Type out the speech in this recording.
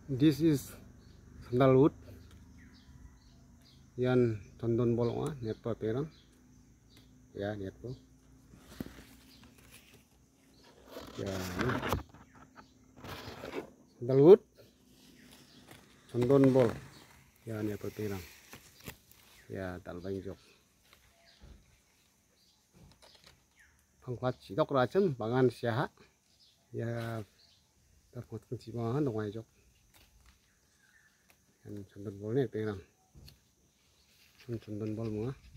This is sandalwood. Yan tondon bolong net pa perang. Ya net po. Ya ini. Sandalwood. Tondon bol. Ya net pa perang. Ya talbang jok. Pangklat sidok racun bangan siaha. Ya terkut kencibangan dong jok. Yang tondon bolnya perang. Tondon bol mga.